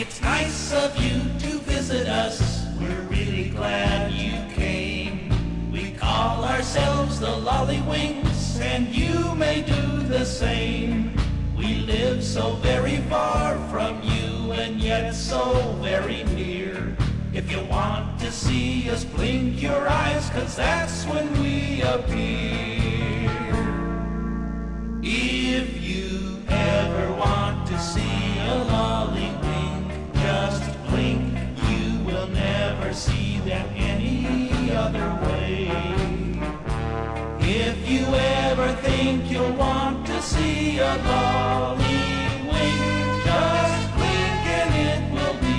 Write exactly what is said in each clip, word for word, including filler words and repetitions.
It's nice of you to visit us. We're really glad you came. We call ourselves the Lollywinks, and you may do the same. We live so very far from you, and yet so very near. If you want to see us, blink your eyes, 'cause that's when we appear. If you ever want to see a lollywink, just blink. You will never see them any other way. If you ever think you'll want to see a lollywink, just blink and it will be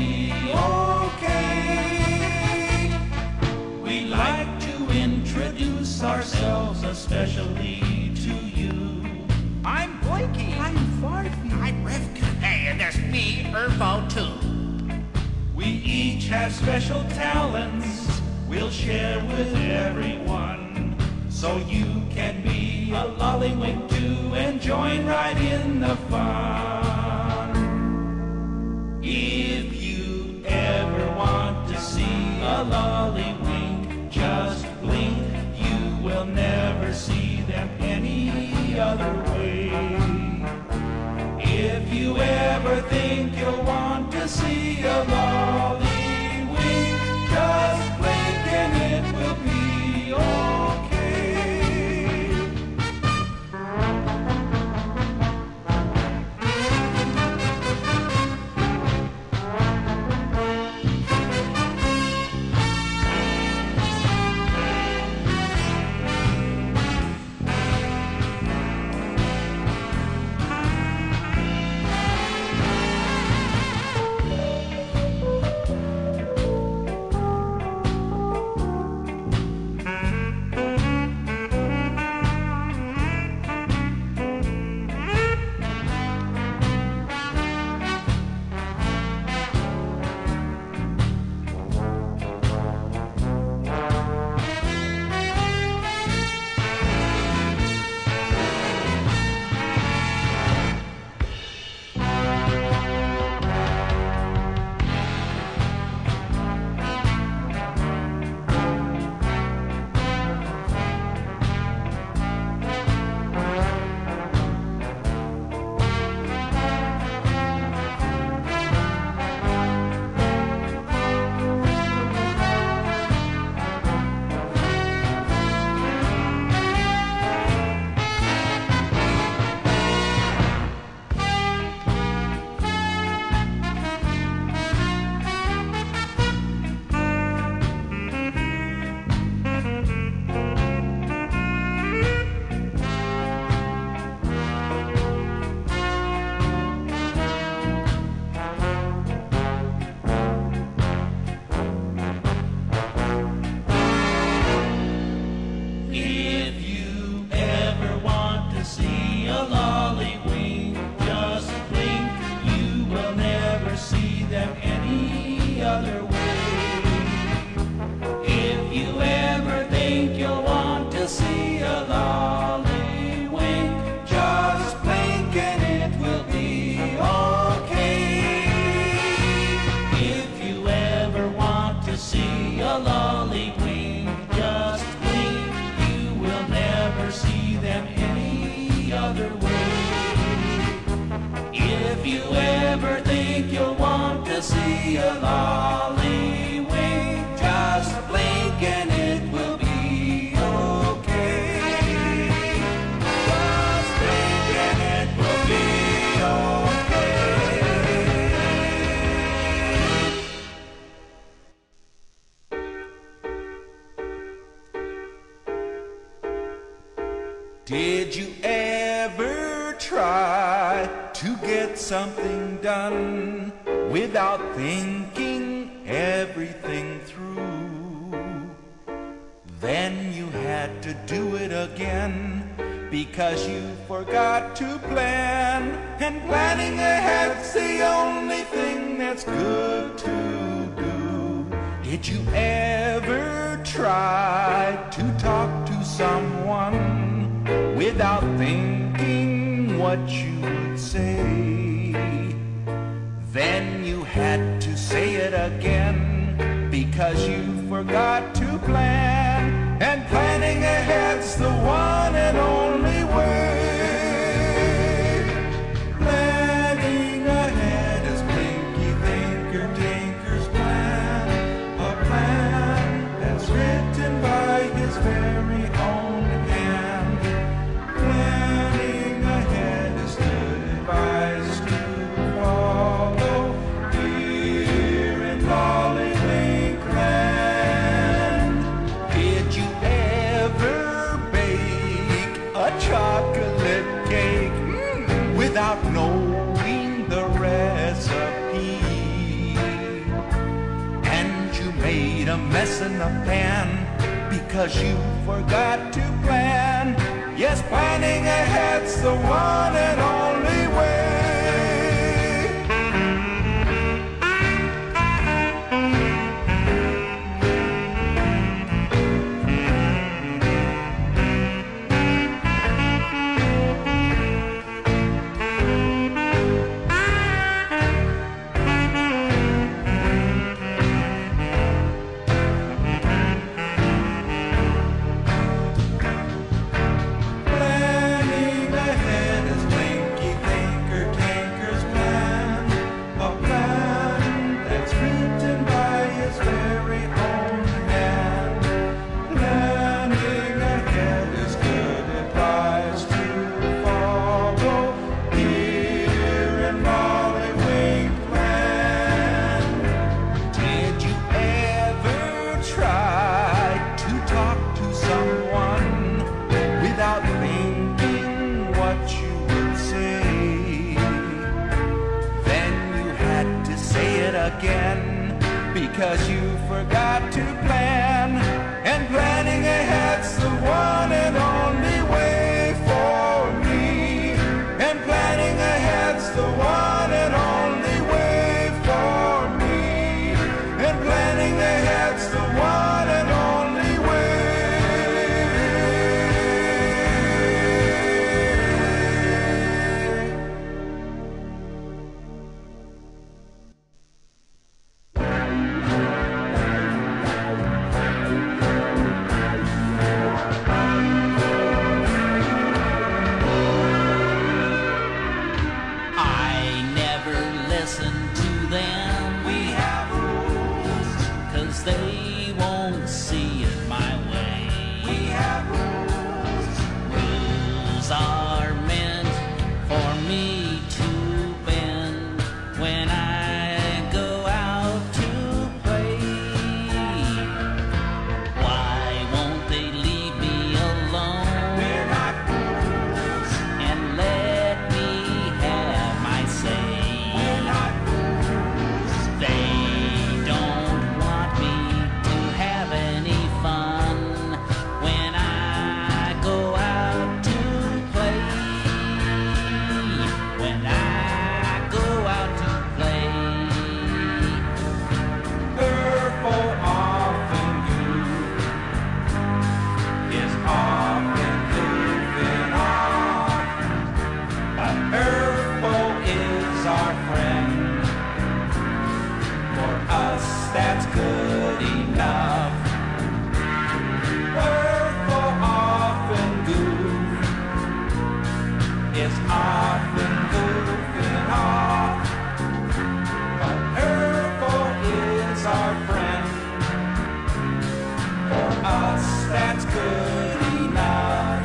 okay. We like to introduce ourselves especially to you. I'm Blinky. I'm Farfy. I'm Rivka. Hey, and there's me, Irvo, too. We each have special talents we'll share with everyone, so you can be a lollywink too and join right in the fun. If you ever want to see a lollywink, just blink. You will never see them any other way. If you ever think you'll want to see a lollywink, just blink and it will be okay. See a lollywink, just blink and it will be okay. Just blink and it will be okay. Did you ever try to get something done without thinking everything through? Then you had to do it again because you forgot to plan, and planning ahead's the only thing that's good to do. Did you ever try to talk to someone without thinking what you would say? Then you had to say it again because you forgot to plan, and planning ahead's the one and only way. Planning ahead is Blinky Thinker Tinker's plan, a plan that's written by his very own hand. Planning ahead is good advice to follow here in Lollywink Land. Did you ever bake a chocolate cake mm, without knowing the recipe? And you made a mess in the pan because you forgot to plan. Yes, planning ahead's the one and only way. Again, because you forgot to plan, and planning ahead's the one and only way for me, and planning ahead's the one and only way for me, and planning ahead's the one and only way. They won't see it my way. We have rules. Rules are meant for me to bend when I go out to play. Why won't they leave me alone? We're not rules. And let me have my say. We're not rules. They don't want me to have any fun when I go out to play. When I go out to play. Purple often goof is often goofing off, but Purple is our friend. For us, that's good enough. Purple often goof is often goofing off, but Purple is our friend. For us, that's good enough.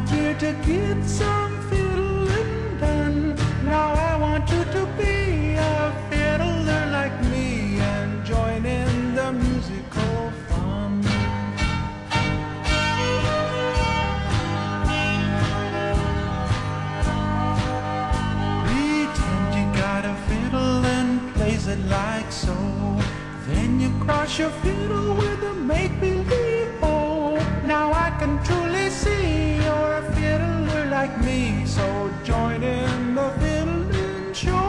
volunteered to get some fiddling done. Now I want you to be a fiddler like me and join in the musical fun. Pretend you got a fiddle and plays it like so. Then you cross your fiddle with a make-believe bow. Now I can truly see you're a fiddler like me, so join in the fiddling show.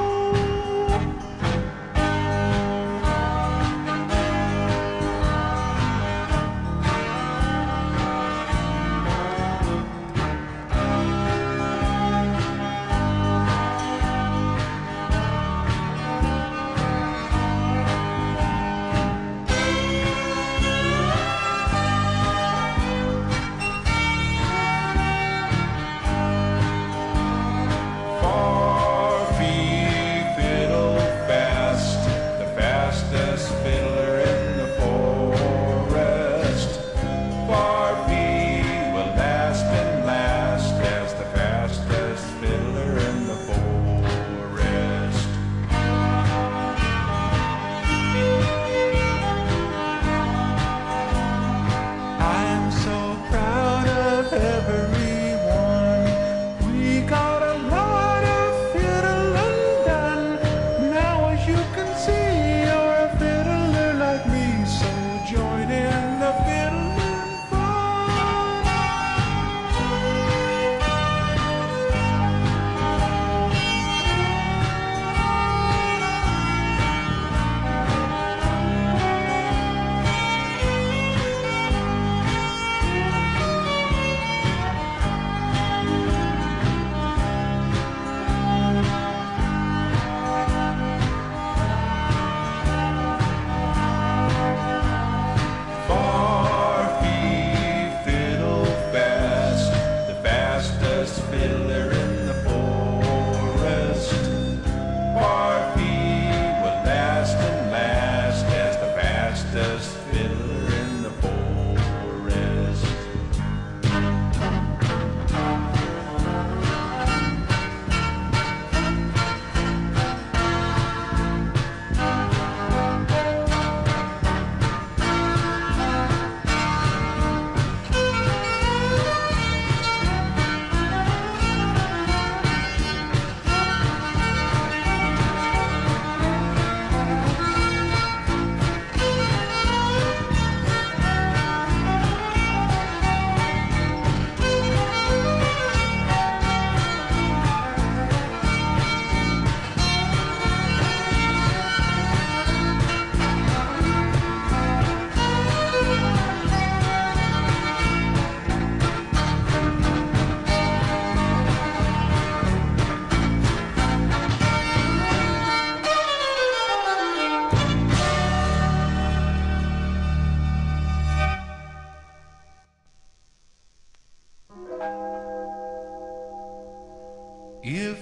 If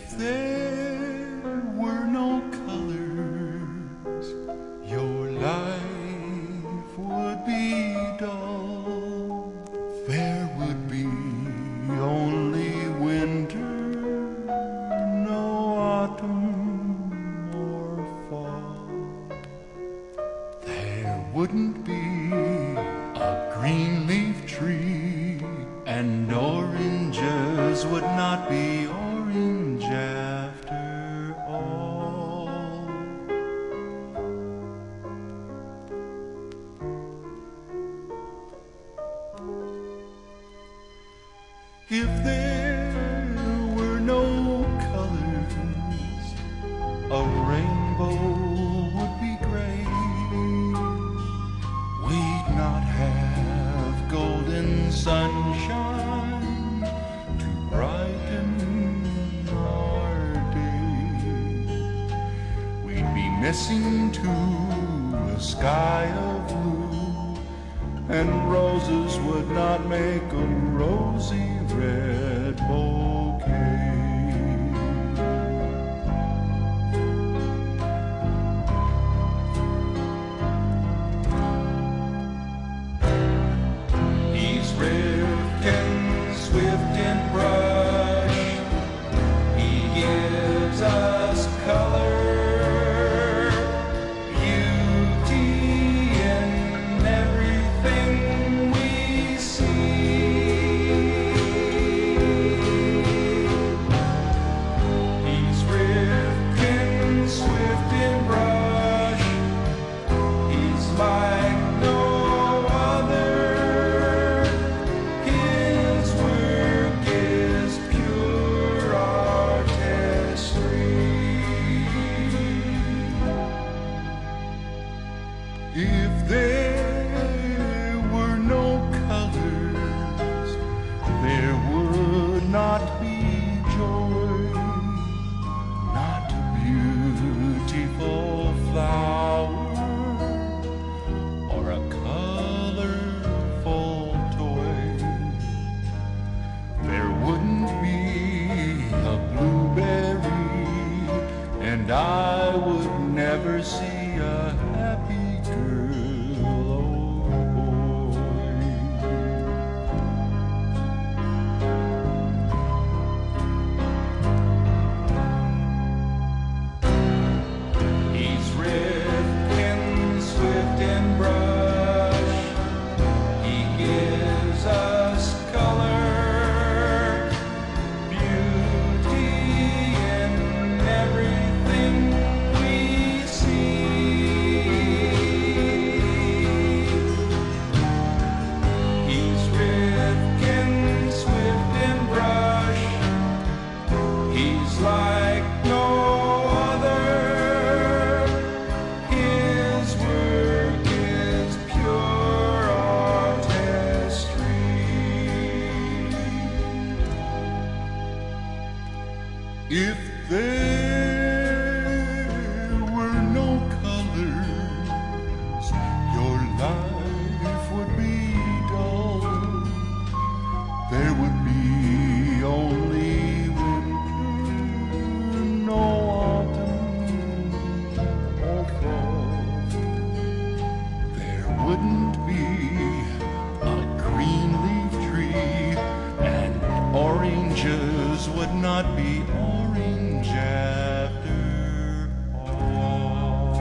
there were no colors, your life would be dull. There would be only winter, no autumn or fall. There wouldn't be a green leaf tree, and oranges would not be orange after all. If there were no colors, a rainbow would be gray. We'd not have golden sunshine to brighten our day. We'd be missing too a sky of blue, and roses would not make a rosy red bouquet. He's drifting swift in I would never see a happy girl or boy. He's Rifkin, swift and brush. He gives us color, beauty in everything we see. He's Rifkin, swift and brush. He's like no other. His work is pure artistry. If there were no colors, your life would be dull. There would be only winter, no autumn or fall. There wouldn't be a green leaf tree, and oranges would not be orange after all.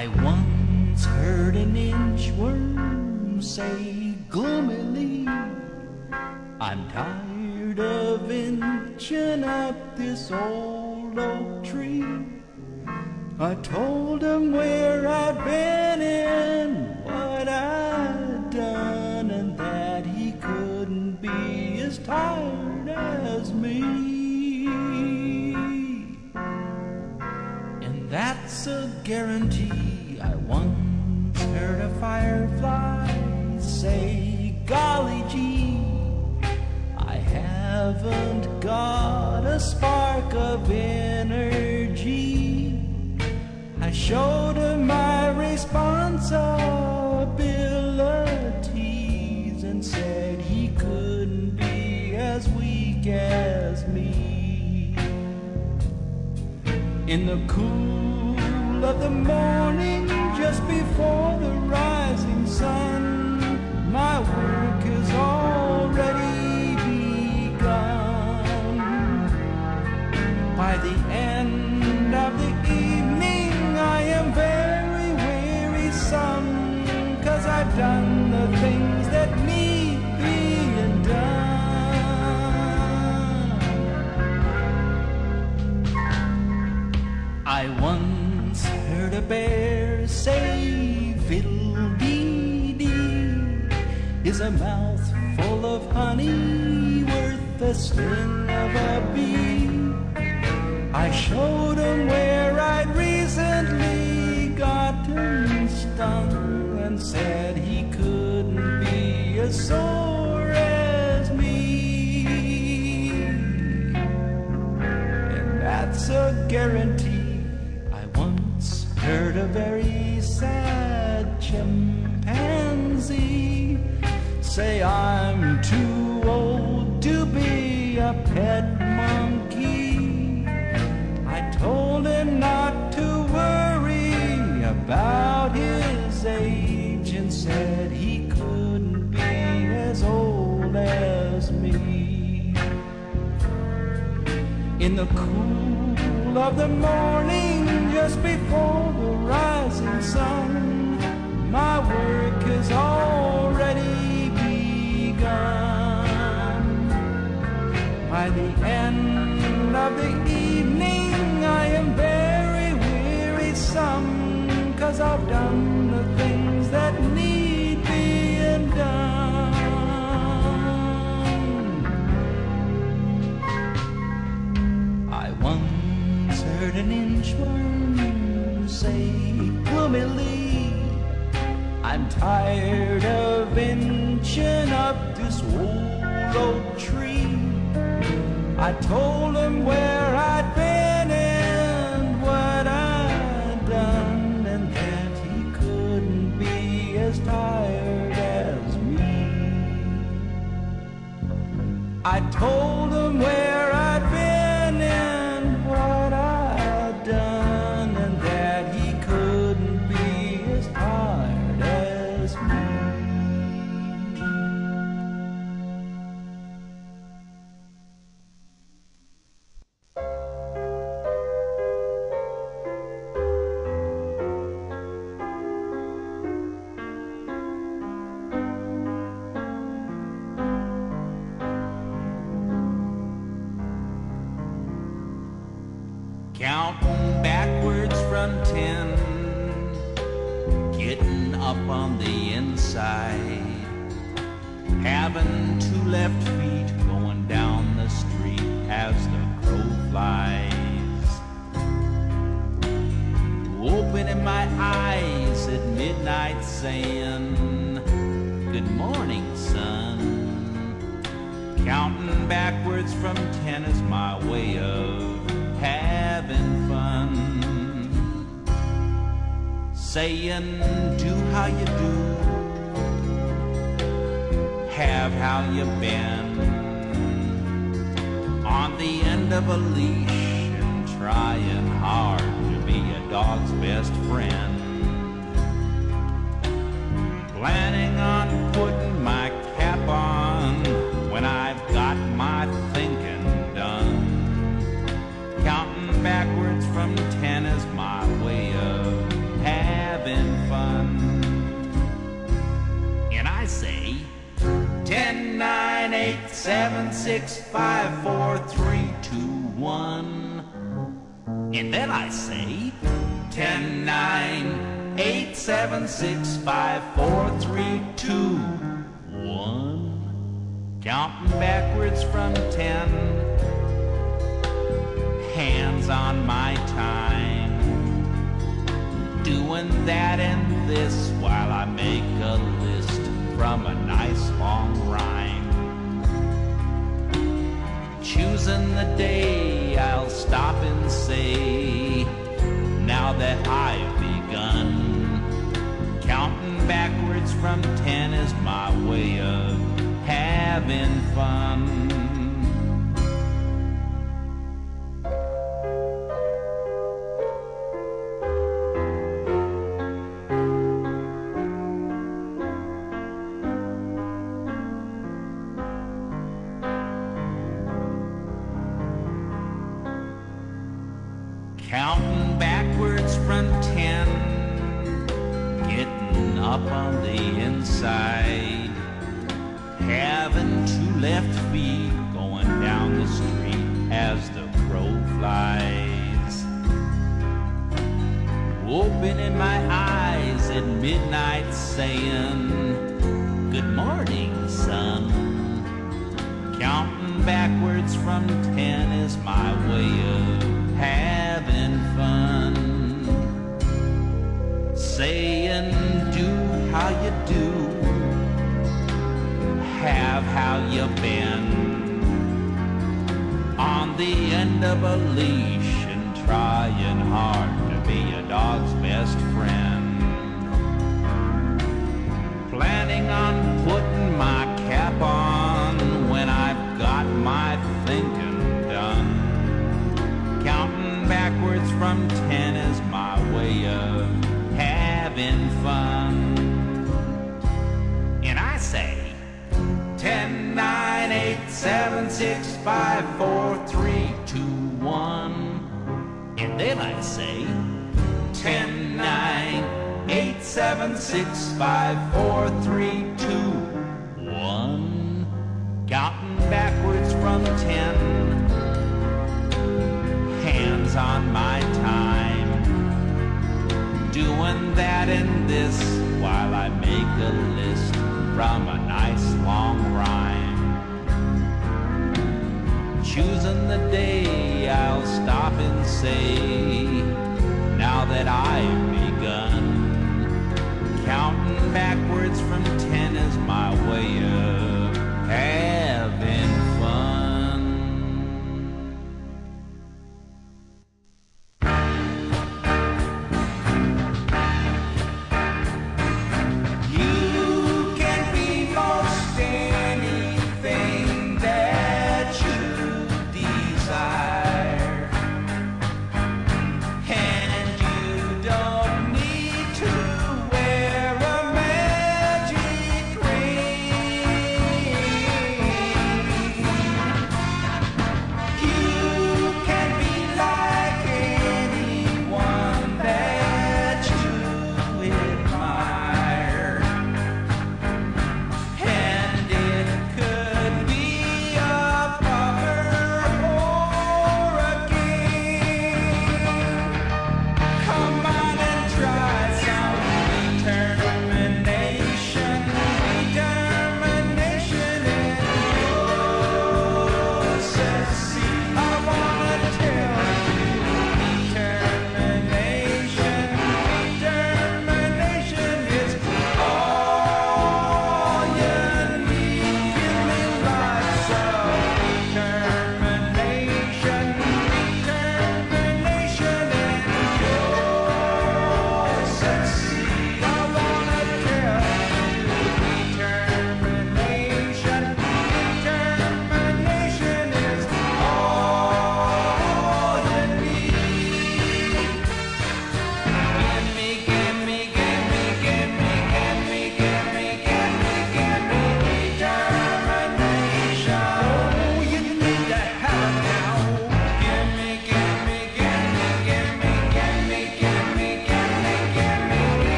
I once heard an inchworm say gloomily, I'm tired of inching up this old oak tree. I told him where I'd been and what I'd done, and that he couldn't be as tired as me. And that's a guarantee. I once heard a firefly say, golly gee, I haven't got a spark of energy. I showed him my responsibilities and said he couldn't be as weak as me. In the cool of the morning, just before the rising sun, my work has already begun. By the end of the evening, I am very wearisome, 'cause I've done the things that need being done. I once heard a bear say, fiddle-dee-dee, is a mouth full of honey worth the sting of a bee? I showed him where I'd recently gotten stung and said he couldn't be as sore as me. And that's a guarantee. I once heard a very sad chimpanzee say, I'm too old to be a pet monkey. I told him not to worry about his age and said he couldn't be as old as me. In the cool of the morning, just before the rising sun, my work has already begun. By the end of the evening, I am very wearisome, 'cause I've done the things that need being done. I once heard an inchworm say gloomily, I'm tired of inching up this old oak tree. I told him where I'd been and what I'd done, and that he couldn't be as tired as me. I told him where I'd been and what I'd done, and that he couldn't be as tired as me. Counting backwards from ten, getting up on the inside, having two left feet going down the street as the crow flies, opening my eyes at midnight saying, good morning, son. Counting backwards from ten is my way of having fun. Saying, do how you do, have how you been, on the end of a leash and trying hard to be a dog's best friend. Planning on putting my cap on when I've got my thinking done. Counting backwards from ten is my way of having seven, six, five, four, three, two, one. And then I say ten, nine, eight, seven, six, five, four, three, two, one. Counting backwards from ten. Hands on my time. Doing that and this while I make a list from a nice long rhyme. Choosing the day I'll stop and say, now that I've begun, counting backwards from ten is my way of having fun. Counting backwards from ten, getting up on the inside, having two left feet going down the street as the crow flies, opening my eyes at midnight saying, good morning, son. Counting backwards from ten is my way of having fun. Saying do how you do, have how you been, on the end of a leash and trying hard to be a dog's best friend. Planning on putting my cap on when I've got my thinking done. Counting backwards from ten is my way of having fun. And I say ten, nine, eight, seven, six, five, four, three, two, one. And then I say ten, nine, eight, seven, six, five, four, three, two, one. Counting backwards from ten. Hands on my time, doing that and this while I make a list from a nice long rhyme. Choosing the day I'll stop and say, now that I've begun, counting backwards from ten is my way of having fun. Dream.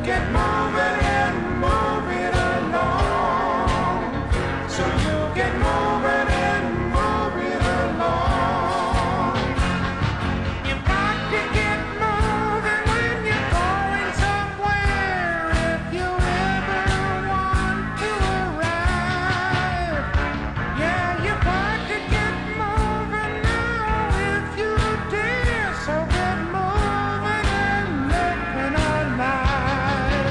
get moving and move it along. So you get moving and move it along. You've got to get moving when you're going somewhere if you ever want to arrive. Yeah, you've got to get moving now if you dare. So get moving and looking alive.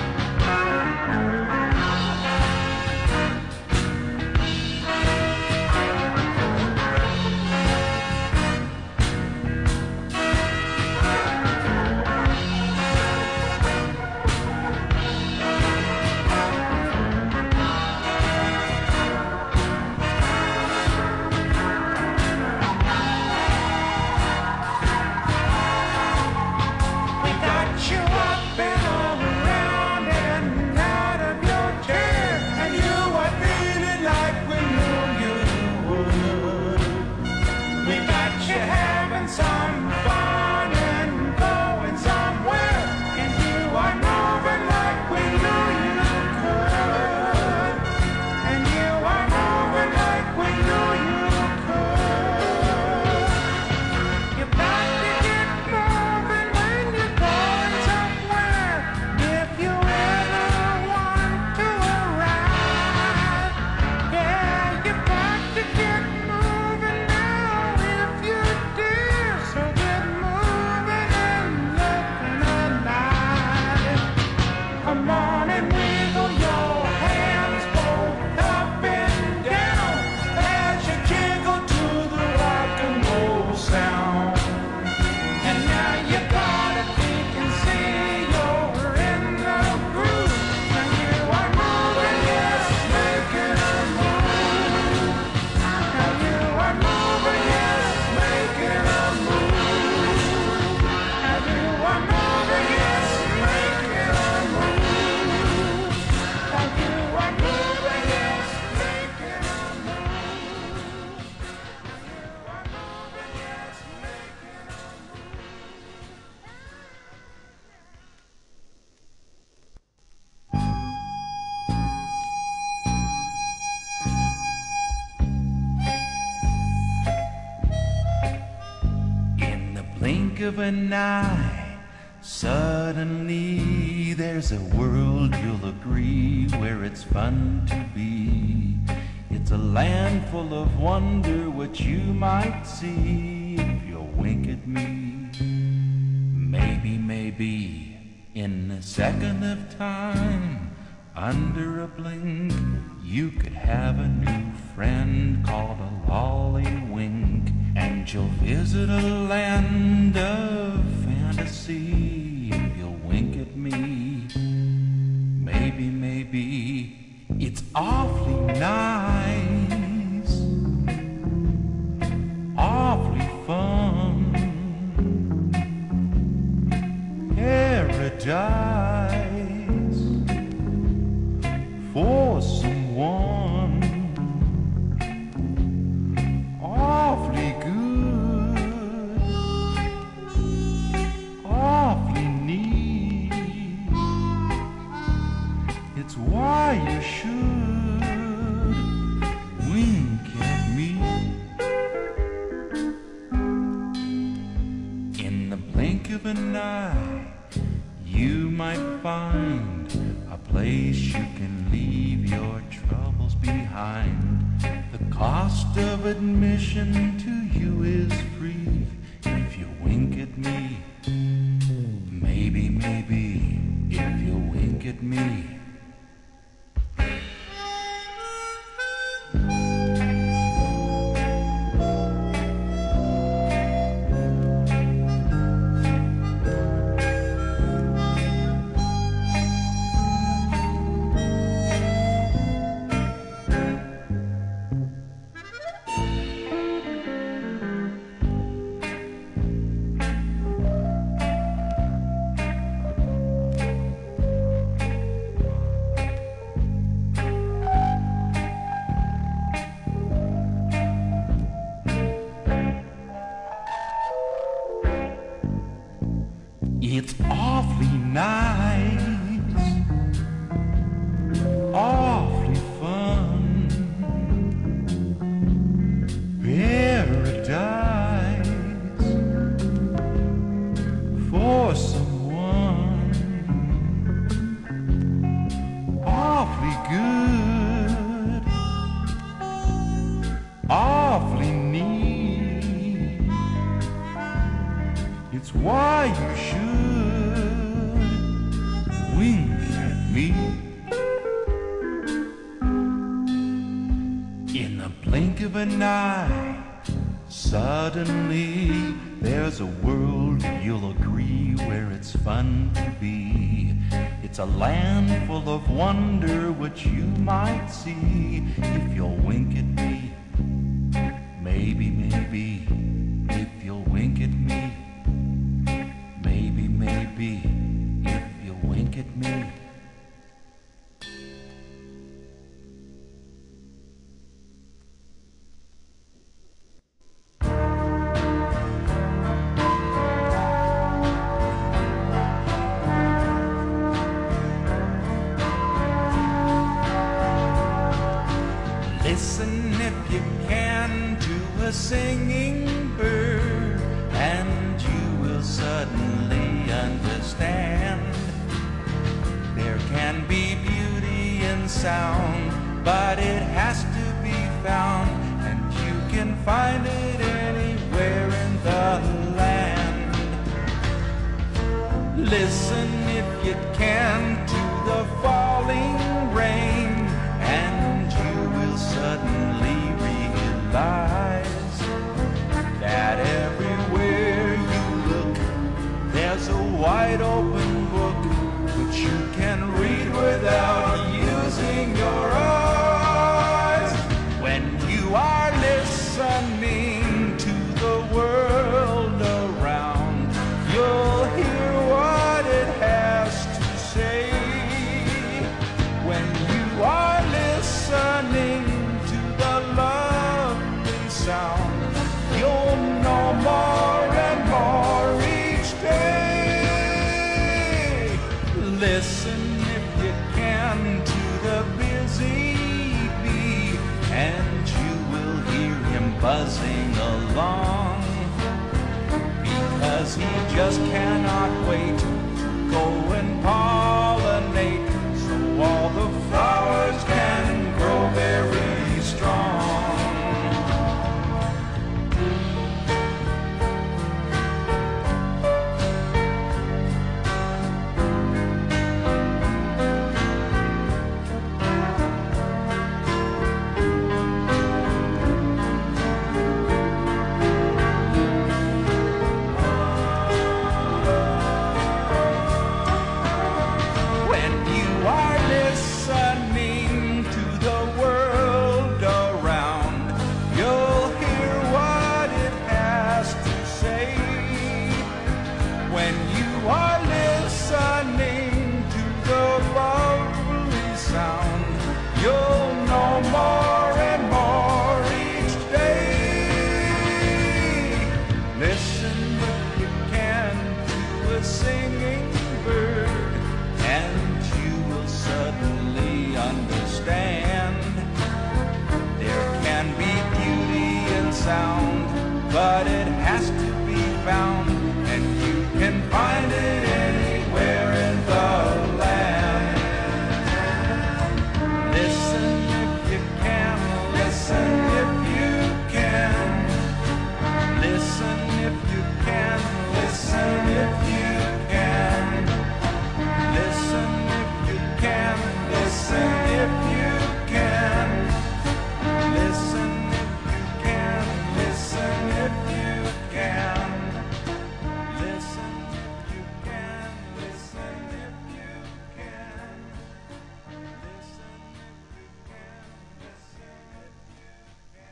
We got you up and around and out of your chair, and you are feeling like we knew you would. We got you having some fun and going somewhere, and you are moving like we knew you could. And you are moving like we knew you could. You've got to get moving when you're going somewhere if you ever want to arrive. Yeah, you've got to get moving now if you dare. So get moving and looking alive. Come on and wiggle your hands both up and down as you jiggle to the rock and roll sound. And now you gotta think and see you're in the groove. And you are moving, yes, making a move. And you are moving, yes, making a move. And you are moving, yes, making a move. And you are moving, yes, making a move. You are moving, yes, making a In the blink of an eye, suddenly there's a world you'll agree where it's fun to be. It's a land full of wonder which you might see if you'll wink at me. Maybe, maybe, in a second of time, under a blink, you could have a new friend called a lollywink. And you'll visit a land of fantasy if you'll wink at me. Maybe, maybe, it's awfully nice, awfully fun, paradise for someone awfully good, awfully neat. It's why you should wink at me. In the blink of an eye, you might find a place you can leave your troubles behind. The cost of admission to you is free if you wink at me. Maybe, maybe, if you wink at me. why you should wink at me. In the blink of an eye, suddenly there's a world you'll agree where it's fun to be. It's a land full of wonder which you might see if you'll wink at me. Maybe, maybe, if you'll wink at me. Maybe, maybe, if you'll wink at me. Listen if you can to a singing bird, and you will suddenly understand. There can be beauty in sound, but it has to be found, and you can find it anywhere in the land. Listen if you can to the falling rain, and you will suddenly realize that everywhere you look, there's a wide open book which you can read without using your eyes. When you are listening to the world around, you'll hear what it has to say. When you are listening to the lovely sound, you'll know more and more each day. Listen if you can to the busy bee, and you will hear him buzzing along, because he just cannot wait to go and pollinate, so all the flowers can grow very strong. When you are listening to the world around, you'll hear what it has to say. When you are listening to the lovely sound, you'll know more and more each day. Listen if you can to a singing bird, and you will suddenly understand. There can be beauty in sound, but it has to be found, and you can find it anywhere in the land. Listen if you can, listen if you can. Listen if you can, listen if you can. Listen if you can, listen if you can. Listen if you can, listen if you can. Listen if you can, listen if you can. Listen if you can, listen if you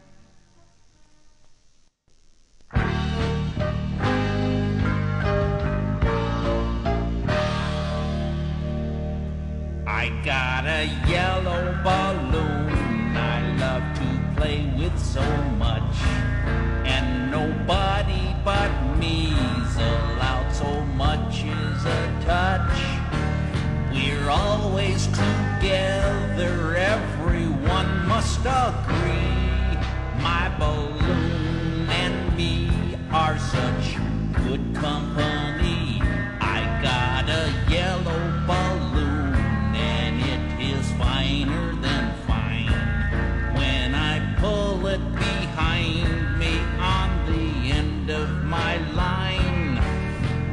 I got a yellow balloon I love to play with so much, and nobody but me's allowed so much as a touch. We're always together, everyone must agree. My balloon and me are such good company. I got a yellow balloon, and it is finer than fine. When I pull it behind me on the end of my line,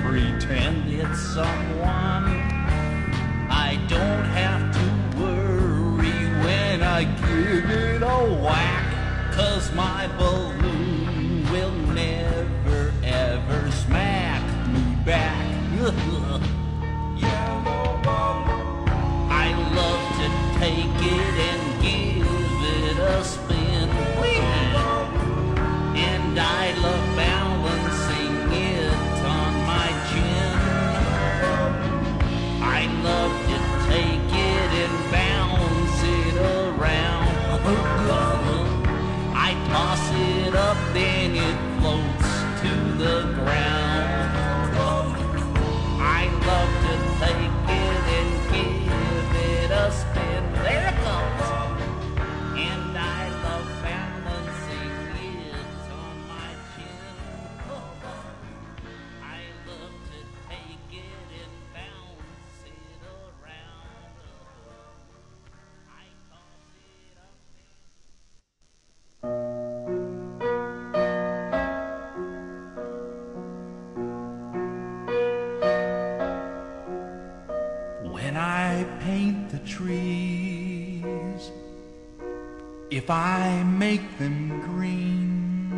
pretend it's someone. I don't have to worry when I give it a whack, 'cause my balloon will never ever smack me back. Yellow balloon. I love to take it and give it a spin, and I love balancing it on my chin. I love to take it and bounce it around. I toss it up, then it floats to the ground. I love to take it and give it a spin. There it goes. And I love balancing it on my chin. I love to take it and bounce it around. I toss it up. When I paint the trees, if I make them green,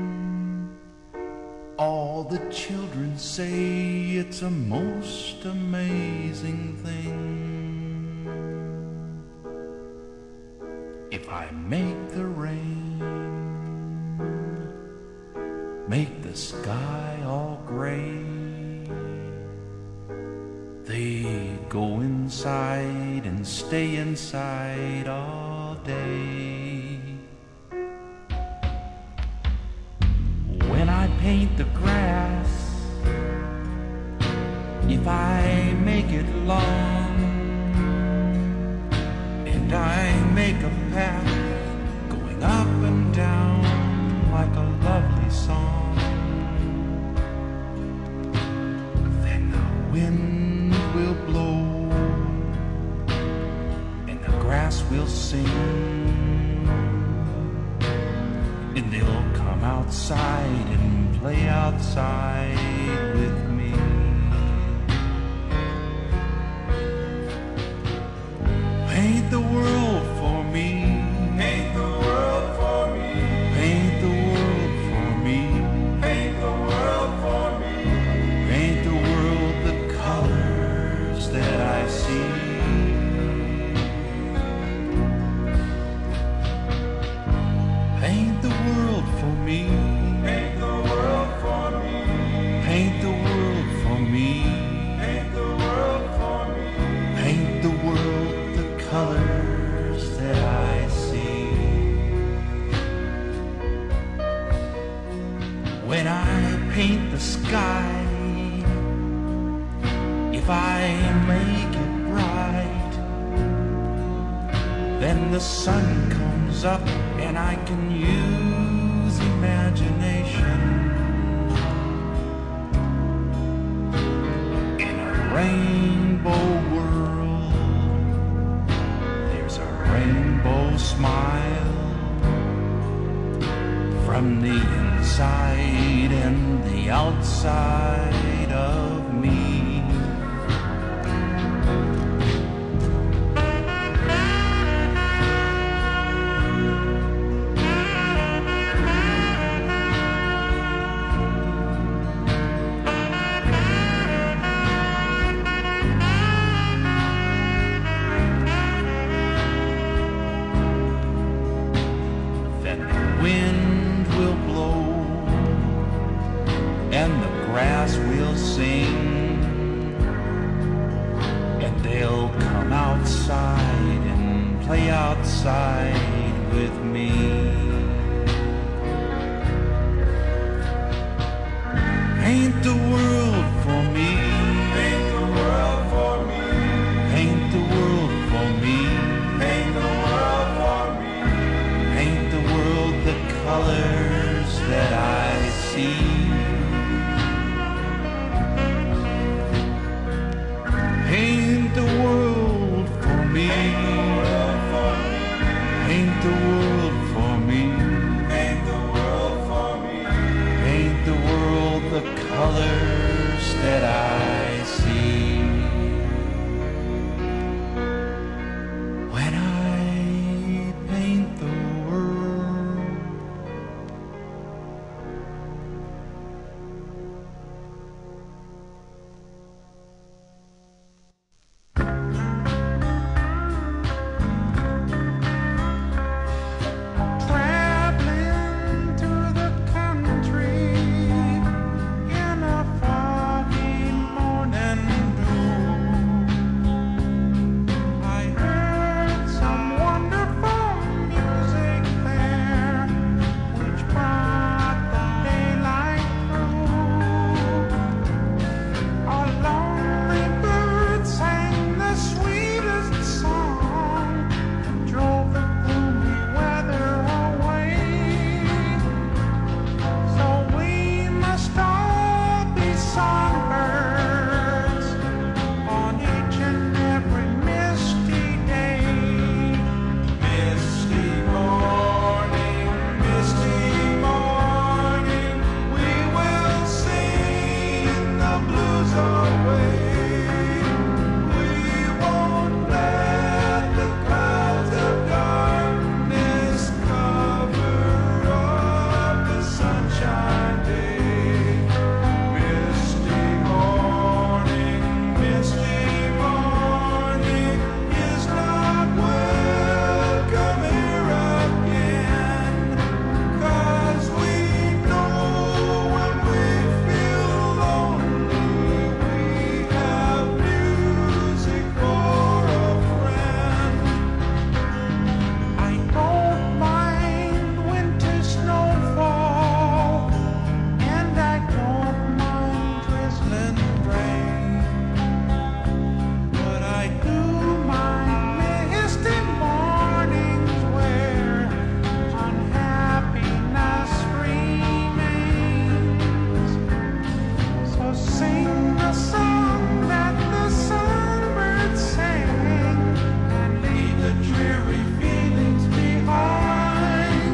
all the children say it's a most amazing thing. If I make the rain, make the sky all gray, they go inside and stay inside all day. When I paint the grass, if I make it long, and I make a path going up and down like a lovely song, then the wind will blow and the grass will sing, and they'll come outside and play outside with me. Paint the world for me. Paint the world for me. Paint the world for me. Paint the world for me. Paint the world the colors that I see. Paint the world for me. Paint the world for me. Paint the world for me. Paint the world for me. Paint the world the colors that I see. When I paint the sky, if I make it bright, then the sun comes up and I can use imagination. In a rainbow world, there's a rainbow smile from the inside and the outside of me. Then the wind will blow and the grass will sing, and they'll come outside and play outside with me. Paint the world for me. Paint the world for me. Paint the world for me. Paint the world for me. Paint the world the colors that I see. Paint the world for me. Paint the world for me. Paint the world for me. Paint the world the colors that I see when I paint the world. Traveling through the country in a foggy morning dew, I heard some wonderful music there, which brought the daylight through. A lonely bird sang the sweetest song, drove the gloomy weather away. So we must all be songbirds on each and every misty day. Misty morning, misty morning, we will sing the blues away. We won't let the clouds of darkness cover up the sunshine day. Misty morning, misty morning is not welcome here again, 'cause we know when we feel lonely, we have music for a friend. I don't mind winter snowfall, and I don't mind drizzling rain, but I do mind misty mornings where unhappiness remains. So sing the song that the songbirds sang, and leave the dreary feelings behind.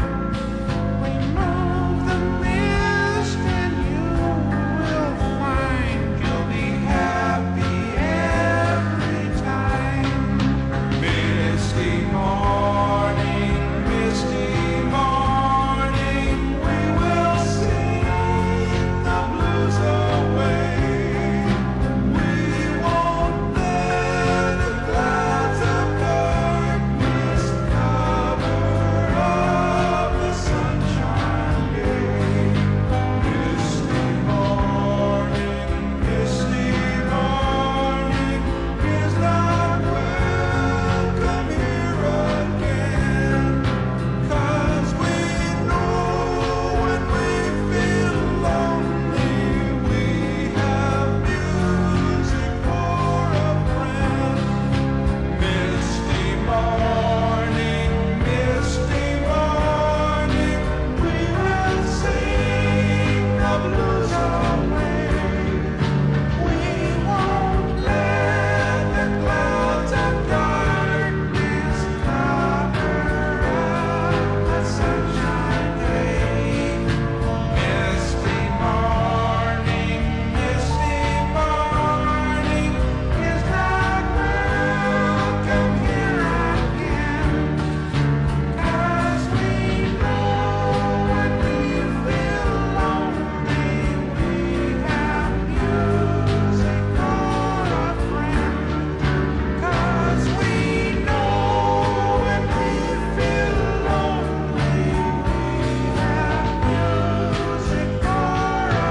Remove the mist and you will find you'll be happy every time. Misty morning, misty morning, we will sing the blues away. We won't let the clouds of darkness cover up the sunshine day. Misty morning, misty morning is not welcome here again, 'cause we know when we feel lonely, we have music for a friend. Misty morning, misty morning, we will sing the blues away. We won't let the clouds of darkness cover up the sunshine day. Misty morning, misty morning is not welcome here again, 'cause we know when we feel lonely, we have music for a friend. 'Cause we know when we feel lonely, we have music for a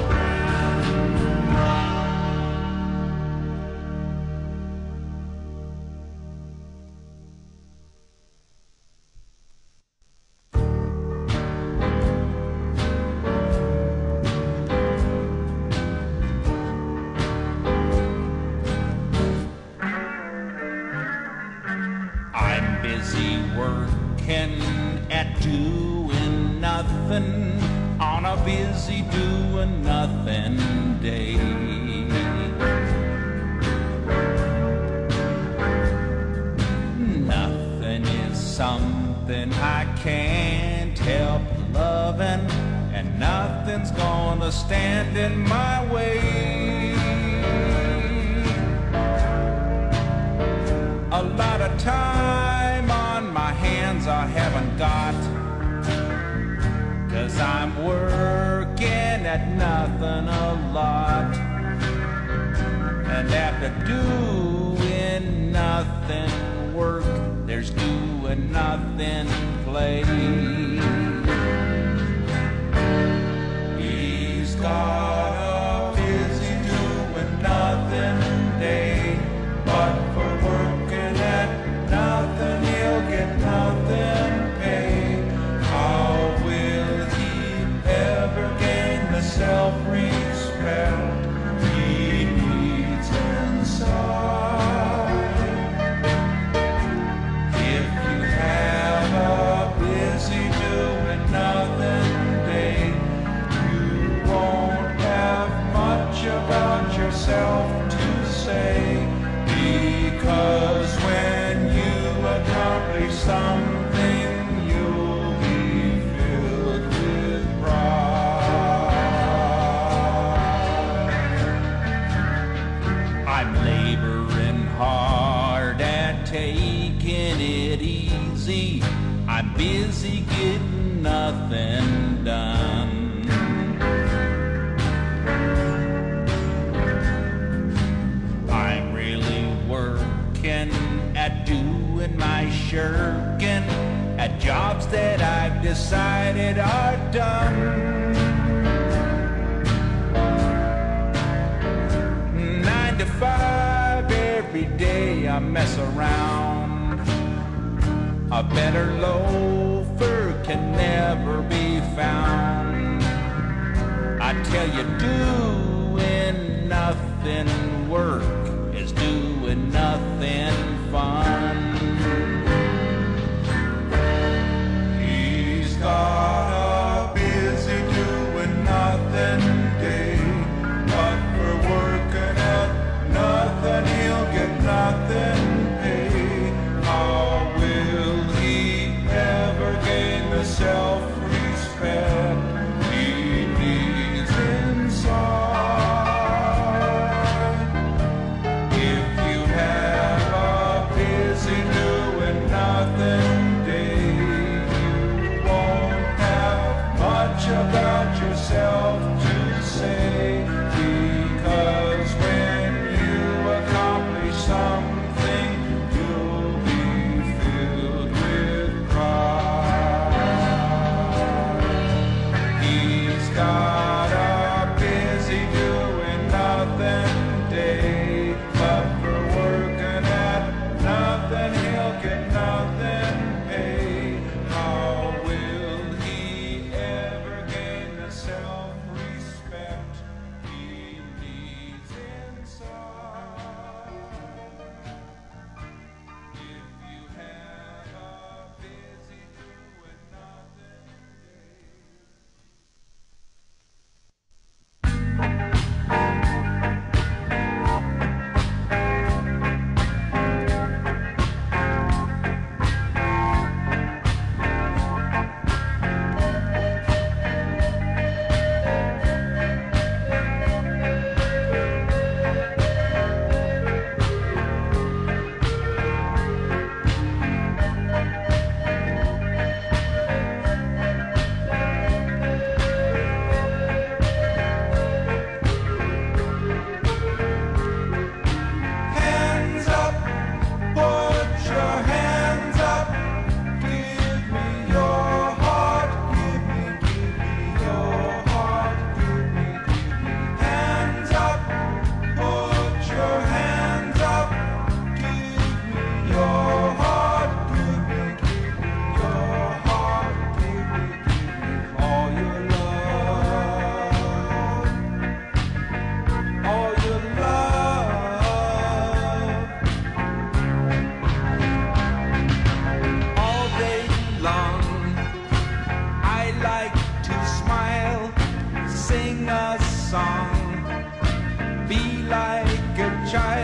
I'm busy working at doing nothing on a busy doing nothing day. Nothing is something I can't help loving, and nothing's gonna stand in my way. lot. And after doing nothing work, there's doing nothing play. He's got a busy doing nothing day, but for working at nothing he'll get nothing paid. How will he ever gain the self-respect he needs inside? If you have a busy doing nothing day, you won't have much about yourself to say, because when you accomplish something, you'll be filled with pride. I'm laboring hard at taking it easy. I'm busy getting nothing done. I'm really working at doing my shirking at jobs that I've decided are done. Nine to five every day I mess around. A better loafer can never be found. I tell you, doing nothing work is doing nothing fun. He's got a busy doing nothing day, but for working at nothing he'll get nothing paid. How will he ever gain the self-respect he needs inside? If you have a busy doing nothing day, you won't have much about yourself to say, because when you accomplish something, you'll be filled with pride. He's got a busy doing nothing day, but for working at nothing he'll get nothing paid. How will he ever gain the self-respect he needs inside? If you have a busy doing nothing day. Hands up, put your hands up. Give me your heart, give me, give me your heart, give me, give me. Hands up, put your hands up. Give me your heart, give me, give me your heart, give me, give me all your love, all your love. All day long, I like to smile, sing a song, be like a child.